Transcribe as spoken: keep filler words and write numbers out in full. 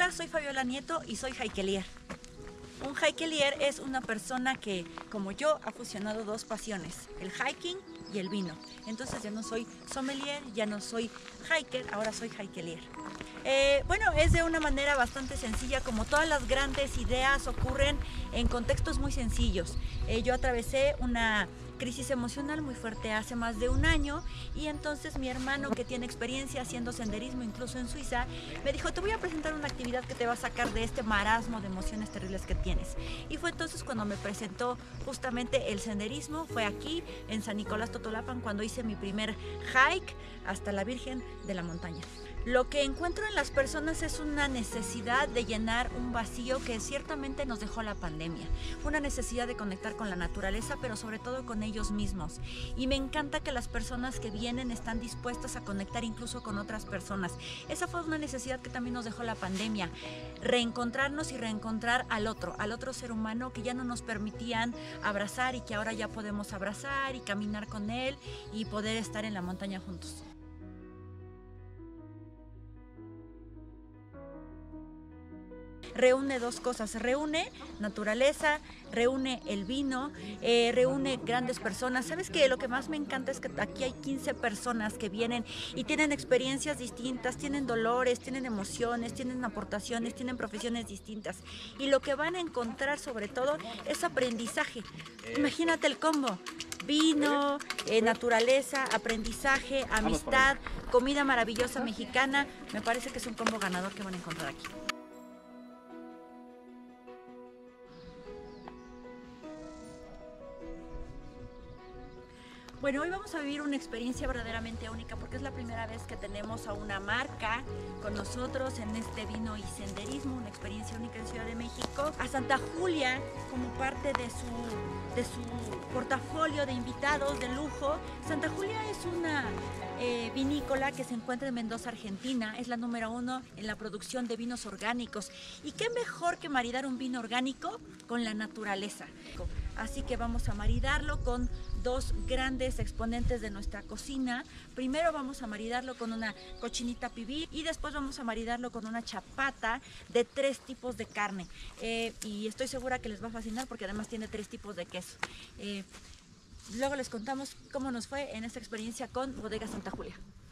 Hola, soy Fabiola Nieto y soy hikelier. Un hikelier es una persona que, como yo, ha fusionado dos pasiones, el hiking y el vino. Entonces ya no soy sommelier, ya no soy hiker, ahora soy hikelier. Eh, bueno, es de una manera bastante sencilla, como todas las grandes ideas ocurren en contextos muy sencillos. Eh, yo atravesé una crisis emocional muy fuerte hace más de un año y entonces mi hermano, que tiene experiencia haciendo senderismo incluso en Suiza, me dijo: te voy a presentar una actividad que te va a sacar de este marasmo de emociones terribles que tienes. Y fue entonces cuando me presentó justamente el senderismo. Fue aquí en San Nicolás Totolapan cuando hice mi primer hike hasta la Virgen de la Montaña. Lo que encuentro en las personas es una necesidad de llenar un vacío que ciertamente nos dejó la pandemia. Una necesidad de conectar con la naturaleza, pero sobre todo con ellos mismos. Y me encanta que las personas que vienen están dispuestas a conectar incluso con otras personas. Esa fue una necesidad que también nos dejó la pandemia. Reencontrarnos y reencontrar al otro, al otro ser humano que ya no nos permitían abrazar y que ahora ya podemos abrazar y caminar con él y poder estar en la montaña juntos. Reúne dos cosas, reúne naturaleza, reúne el vino, eh, reúne grandes personas. ¿Sabes qué? Lo que más me encanta es que aquí hay quince personas que vienen y tienen experiencias distintas, tienen dolores, tienen emociones, tienen aportaciones, tienen profesiones distintas. Y lo que van a encontrar sobre todo es aprendizaje. Imagínate el combo: vino, eh, naturaleza, aprendizaje, amistad, comida maravillosa mexicana. Me parece que es un combo ganador que van a encontrar aquí. Bueno, hoy vamos a vivir una experiencia verdaderamente única porque es la primera vez que tenemos a una marca con nosotros en este vino y senderismo, una experiencia única en Ciudad de México. A Santa Julia como parte de su, de su portafolio de invitados de lujo. Santa Julia es una eh, vinícola que se encuentra en Mendoza, Argentina. Es la número uno en la producción de vinos orgánicos. Y qué mejor que maridar un vino orgánico con la naturaleza. Así que vamos a maridarlo con dos grandes exponentes de nuestra cocina. Primero vamos a maridarlo con una cochinita pibil y después vamos a maridarlo con una chapata de tres tipos de carne. Eh, y estoy segura que les va a fascinar porque además tiene tres tipos de queso. Eh, luego les contamos cómo nos fue en esta experiencia con Bodega Santa Julia.